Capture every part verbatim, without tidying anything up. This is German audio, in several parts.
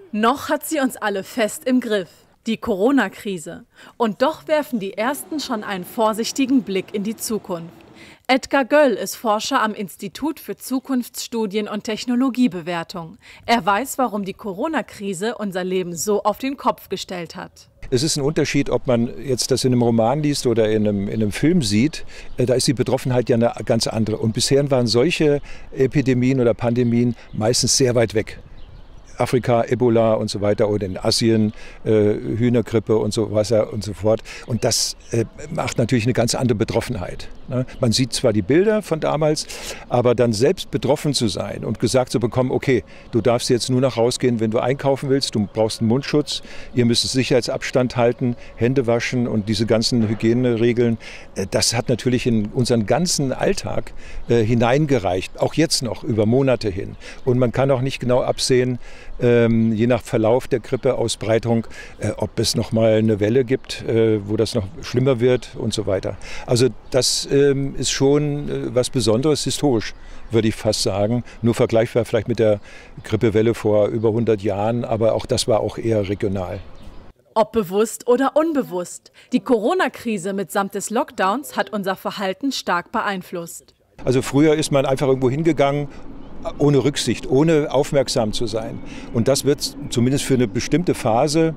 Noch hat sie uns alle fest im Griff, die Corona-Krise. Und doch werfen die Ersten schon einen vorsichtigen Blick in die Zukunft. Edgar Göll ist Forscher am Institut für Zukunftsstudien und Technologiebewertung. Er weiß, warum die Corona-Krise unser Leben so auf den Kopf gestellt hat. Es ist ein Unterschied, ob man jetzt das in einem Roman liest oder in einem, in einem Film sieht. Da ist die Betroffenheit ja eine ganz andere. Und bisher waren solche Epidemien oder Pandemien meistens sehr weit weg. Afrika, Ebola und so weiter oder in Asien, äh, Hühnergrippe und so weiter und so fort. Und das äh, macht natürlich eine ganz andere Betroffenheit. Ne? Man sieht zwar die Bilder von damals, aber dann selbst betroffen zu sein und gesagt zu bekommen, okay, du darfst jetzt nur noch rausgehen, wenn du einkaufen willst, du brauchst einen Mundschutz, ihr müsst Sicherheitsabstand halten, Hände waschen und diese ganzen Hygieneregeln, äh, das hat natürlich in unseren ganzen Alltag äh, hineingereicht, auch jetzt noch über Monate hin. Und man kann auch nicht genau absehen, Ähm, je nach Verlauf der Grippeausbreitung, äh, ob es noch mal eine Welle gibt, äh, wo das noch schlimmer wird und so weiter. Also das ähm, ist schon äh, was Besonderes, historisch, würde ich fast sagen. Nur vergleichbar vielleicht mit der Grippewelle vor über hundert Jahren, aber auch das war auch eher regional. Ob bewusst oder unbewusst, die Corona-Krise mitsamt des Lockdowns hat unser Verhalten stark beeinflusst. Also früher ist man einfach irgendwo hingegangen, ohne Rücksicht, ohne aufmerksam zu sein. Und das wird zumindest für eine bestimmte Phase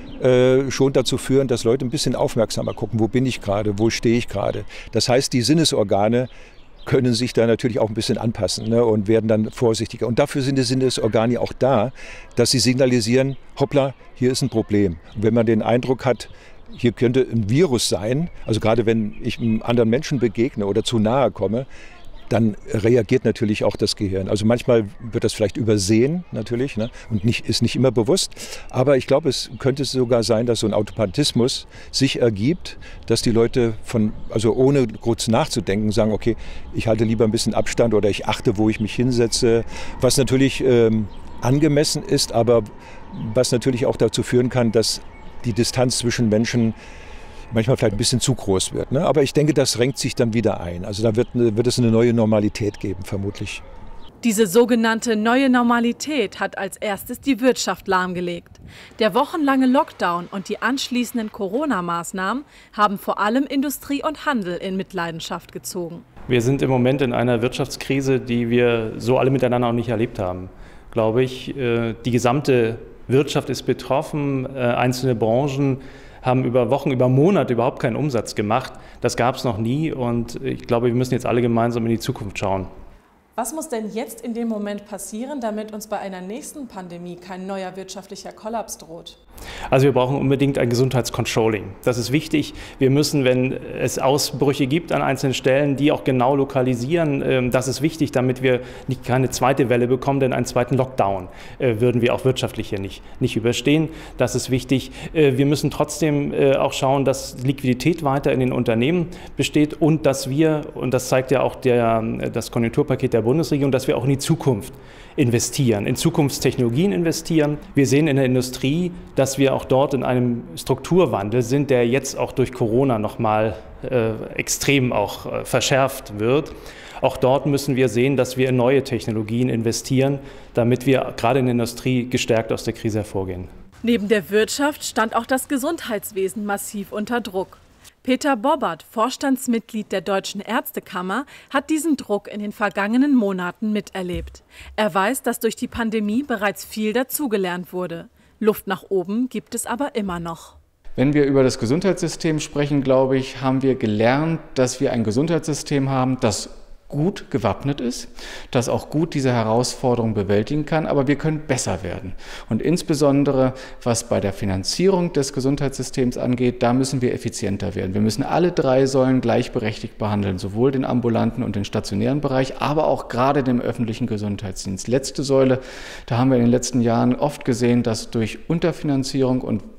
äh, schon dazu führen, dass Leute ein bisschen aufmerksamer gucken, wo bin ich gerade, wo stehe ich gerade. Das heißt, die Sinnesorgane können sich da natürlich auch ein bisschen anpassen, ne, und werden dann vorsichtiger. Und dafür sind die Sinnesorgane auch da, dass sie signalisieren, hoppla, hier ist ein Problem. Und wenn man den Eindruck hat, hier könnte ein Virus sein, also gerade wenn ich einem anderen Menschen begegne oder zu nahe komme, dann reagiert natürlich auch das Gehirn. Also manchmal wird das vielleicht übersehen natürlich, ne, und nicht, ist nicht immer bewusst. Aber ich glaube, es könnte sogar sein, dass so ein Automatismus sich ergibt, dass die Leute von, also ohne kurz nachzudenken sagen, okay, ich halte lieber ein bisschen Abstand oder ich achte, wo ich mich hinsetze. Was natürlich ähm, angemessen ist, aber was natürlich auch dazu führen kann, dass die Distanz zwischen Menschen manchmal vielleicht ein bisschen zu groß wird. Ne? Aber ich denke, das renkt sich dann wieder ein. Also da wird, wird es eine neue Normalität geben, vermutlich. Diese sogenannte neue Normalität hat als erstes die Wirtschaft lahmgelegt. Der wochenlange Lockdown und die anschließenden Corona-Maßnahmen haben vor allem Industrie und Handel in Mitleidenschaft gezogen. Wir sind im Moment in einer Wirtschaftskrise, die wir so alle miteinander noch nicht erlebt haben, glaube ich. Die gesamte Wirtschaft ist betroffen, einzelne Branchen haben über Wochen, über Monate überhaupt keinen Umsatz gemacht. Das gab es noch nie und ich glaube, wir müssen jetzt alle gemeinsam in die Zukunft schauen. Was muss denn jetzt in dem Moment passieren, damit uns bei einer nächsten Pandemie kein neuer wirtschaftlicher Kollaps droht? Also wir brauchen unbedingt ein Gesundheitscontrolling. Das ist wichtig. Wir müssen, wenn es Ausbrüche gibt an einzelnen Stellen, die auch genau lokalisieren. Das ist wichtig, damit wir nicht keine zweite Welle bekommen, denn einen zweiten Lockdown würden wir auch wirtschaftlich hier nicht, nicht überstehen. Das ist wichtig. Wir müssen trotzdem auch schauen, dass Liquidität weiter in den Unternehmen besteht und dass wir, und das zeigt ja auch der, das Konjunkturpaket der Bundesregierung, dass wir auch in die Zukunft investieren, in Zukunftstechnologien investieren. Wir sehen in der Industrie, dass wir auch dort in einem Strukturwandel sind, der jetzt auch durch Corona nochmal äh, extrem auch äh, verschärft wird. Auch dort müssen wir sehen, dass wir in neue Technologien investieren, damit wir gerade in der Industrie gestärkt aus der Krise hervorgehen. Neben der Wirtschaft stand auch das Gesundheitswesen massiv unter Druck. Peter Bobbert, Vorstandsmitglied der Deutschen Ärztekammer, hat diesen Druck in den vergangenen Monaten miterlebt. Er weiß, dass durch die Pandemie bereits viel dazugelernt wurde. Luft nach oben gibt es aber immer noch. Wenn wir über das Gesundheitssystem sprechen, glaube ich, haben wir gelernt, dass wir ein Gesundheitssystem haben, das gut gewappnet ist, das auch gut diese Herausforderung bewältigen kann, aber wir können besser werden. Und insbesondere, was bei der Finanzierung des Gesundheitssystems angeht, da müssen wir effizienter werden. Wir müssen alle drei Säulen gleichberechtigt behandeln, sowohl den ambulanten und den stationären Bereich, aber auch gerade den öffentlichen Gesundheitsdienst. Letzte Säule, da haben wir in den letzten Jahren oft gesehen, dass durch Unterfinanzierung und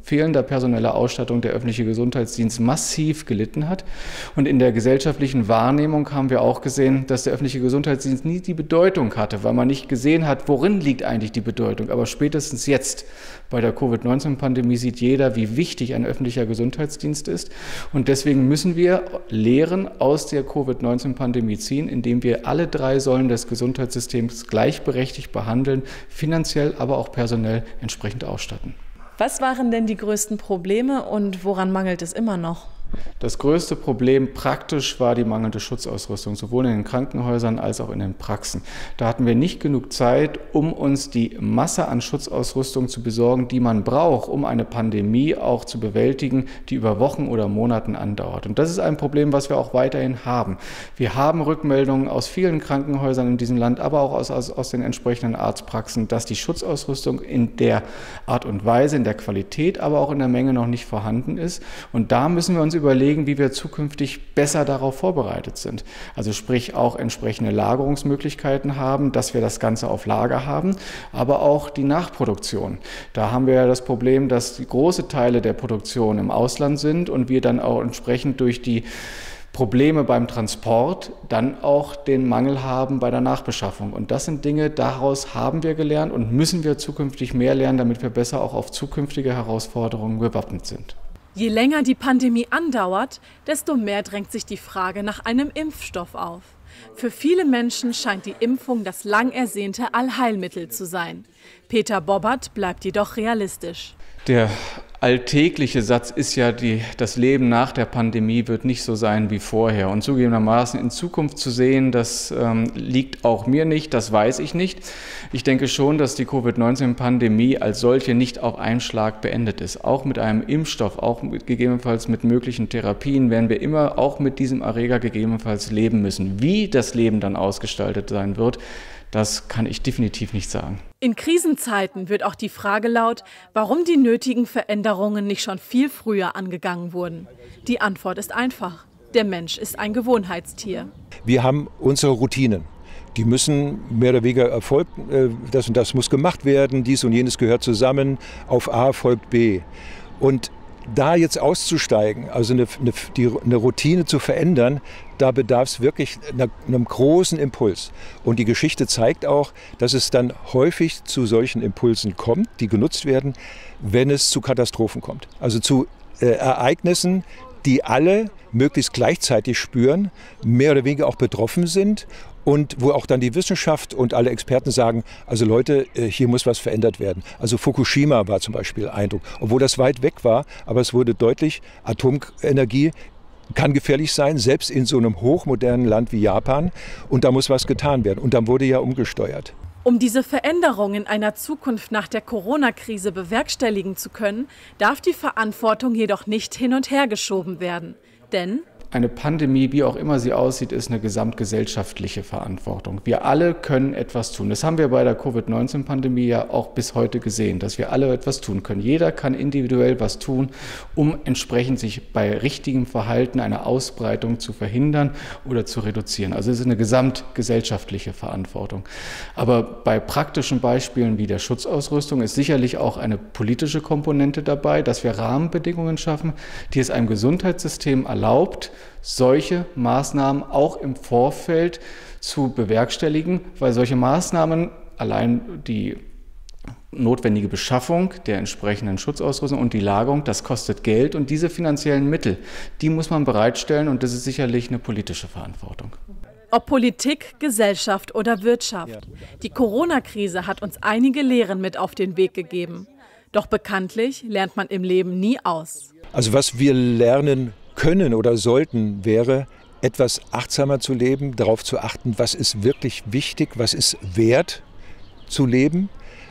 fehlender personeller Ausstattung der öffentliche Gesundheitsdienst massiv gelitten hat. Und in der gesellschaftlichen Wahrnehmung haben wir auch gesehen, dass der öffentliche Gesundheitsdienst nie die Bedeutung hatte, weil man nicht gesehen hat, worin liegt eigentlich die Bedeutung. Aber spätestens jetzt bei der Covid neunzehn Pandemie sieht jeder, wie wichtig ein öffentlicher Gesundheitsdienst ist. Und deswegen müssen wir Lehren aus der Covid neunzehn Pandemie ziehen, indem wir alle drei Säulen des Gesundheitssystems gleichberechtigt behandeln, finanziell, aber auch personell entsprechend ausstatten. Was waren denn die größten Probleme und woran mangelt es immer noch? Das größte Problem praktisch war die mangelnde Schutzausrüstung, sowohl in den Krankenhäusern als auch in den Praxen. Da hatten wir nicht genug Zeit, um uns die Masse an Schutzausrüstung zu besorgen, die man braucht, um eine Pandemie auch zu bewältigen, die über Wochen oder Monaten andauert. Und das ist ein Problem, was wir auch weiterhin haben. Wir haben Rückmeldungen aus vielen Krankenhäusern in diesem Land, aber auch aus, aus, aus den entsprechenden Arztpraxen, dass die Schutzausrüstung in der Art und Weise, in der Qualität, aber auch in der Menge noch nicht vorhanden ist. Und da müssen wir uns überlegen, wie wir zukünftig besser darauf vorbereitet sind. Also sprich auch entsprechende Lagerungsmöglichkeiten haben, dass wir das Ganze auf Lager haben, aber auch die Nachproduktion. Da haben wir ja das Problem, dass die große Teile der Produktion im Ausland sind und wir dann auch entsprechend durch die Probleme beim Transport dann auch den Mangel haben bei der Nachbeschaffung. Und das sind Dinge, daraus haben wir gelernt und müssen wir zukünftig mehr lernen, damit wir besser auch auf zukünftige Herausforderungen gewappnet sind. Je länger die Pandemie andauert, desto mehr drängt sich die Frage nach einem Impfstoff auf. Für viele Menschen scheint die Impfung das lang ersehnte Allheilmittel zu sein. Peter Bobbert bleibt jedoch realistisch. Der alltägliche Satz ist ja, die, das Leben nach der Pandemie wird nicht so sein wie vorher. Und zugegebenermaßen in Zukunft zu sehen, das ähm, liegt auch mir nicht, das weiß ich nicht. Ich denke schon, dass die Covid neunzehn Pandemie als solche nicht auf einen Schlag beendet ist. Auch mit einem Impfstoff, auch mit, gegebenenfalls mit möglichen Therapien, werden wir immer auch mit diesem Erreger gegebenenfalls leben müssen. Wie das Leben dann ausgestaltet sein wird, das kann ich definitiv nicht sagen. In Krisenzeiten wird auch die Frage laut, warum die nötigen Veränderungen nicht schon viel früher angegangen wurden. Die Antwort ist einfach. Der Mensch ist ein Gewohnheitstier. Wir haben unsere Routinen. Die müssen mehr oder weniger erfolgen. Das und das muss gemacht werden. Dies und jenes gehört zusammen. Auf A folgt B. Und da jetzt auszusteigen, also eine, eine, die, eine Routine zu verändern, da bedarf es wirklich einer, einem großen Impuls. Und die Geschichte zeigt auch, dass es dann häufig zu solchen Impulsen kommt, die genutzt werden, wenn es zu Katastrophen kommt. Also zu äh, Ereignissen, die alle möglichst gleichzeitig spüren, mehr oder weniger auch betroffen sind. Und wo auch dann die Wissenschaft und alle Experten sagen, also Leute, hier muss was verändert werden. Also Fukushima war zum Beispiel Eindruck, obwohl das weit weg war, aber es wurde deutlich, Atomenergie kann gefährlich sein, selbst in so einem hochmodernen Land wie Japan. Und da muss was getan werden. Und dann wurde ja umgesteuert. Um diese Veränderung in einer Zukunft nach der Corona-Krise bewerkstelligen zu können, darf die Verantwortung jedoch nicht hin und her geschoben werden. Denn eine Pandemie, wie auch immer sie aussieht, ist eine gesamtgesellschaftliche Verantwortung. Wir alle können etwas tun. Das haben wir bei der Covid neunzehn Pandemie ja auch bis heute gesehen, dass wir alle etwas tun können. Jeder kann individuell was tun, um entsprechend sich bei richtigem Verhalten eine Ausbreitung zu verhindern oder zu reduzieren. Also es ist eine gesamtgesellschaftliche Verantwortung. Aber bei praktischen Beispielen wie der Schutzausrüstung ist sicherlich auch eine politische Komponente dabei, dass wir Rahmenbedingungen schaffen, die es einem Gesundheitssystem erlaubt, solche Maßnahmen auch im Vorfeld zu bewerkstelligen, weil solche Maßnahmen, allein die notwendige Beschaffung der entsprechenden Schutzausrüstung und die Lagerung, das kostet Geld und diese finanziellen Mittel, die muss man bereitstellen und das ist sicherlich eine politische Verantwortung. Ob Politik, Gesellschaft oder Wirtschaft, die Corona-Krise hat uns einige Lehren mit auf den Weg gegeben. Doch bekanntlich lernt man im Leben nie aus. Also was wir lernen können oder sollten, wäre etwas achtsamer zu leben, darauf zu achten, was ist wirklich wichtig, was ist wert zu leben.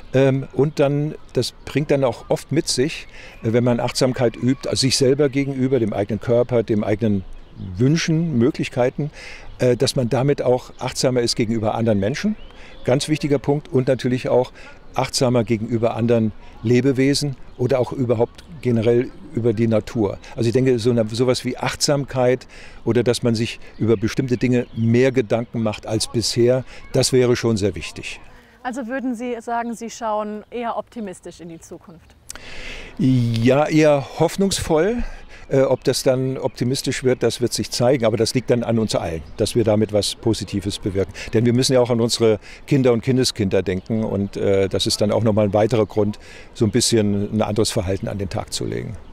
Und dann, das bringt dann auch oft mit sich, wenn man Achtsamkeit übt, also sich selber gegenüber, dem eigenen Körper, dem eigenen Wünschen, Möglichkeiten, dass man damit auch achtsamer ist gegenüber anderen Menschen. Ganz wichtiger Punkt und natürlich auch achtsamer gegenüber anderen Lebewesen oder auch überhaupt generell über die Natur. Also ich denke, so eine, sowas wie Achtsamkeit oder dass man sich über bestimmte Dinge mehr Gedanken macht als bisher, das wäre schon sehr wichtig. Also würden Sie sagen, Sie schauen eher optimistisch in die Zukunft? Ja, eher hoffnungsvoll. Äh, ob das dann optimistisch wird, das wird sich zeigen. Aber das liegt dann an uns allen, dass wir damit was Positives bewirken. Denn wir müssen ja auch an unsere Kinder und Kindeskinder denken. Und äh, das ist dann auch nochmal ein weiterer Grund, so ein bisschen ein anderes Verhalten an den Tag zu legen.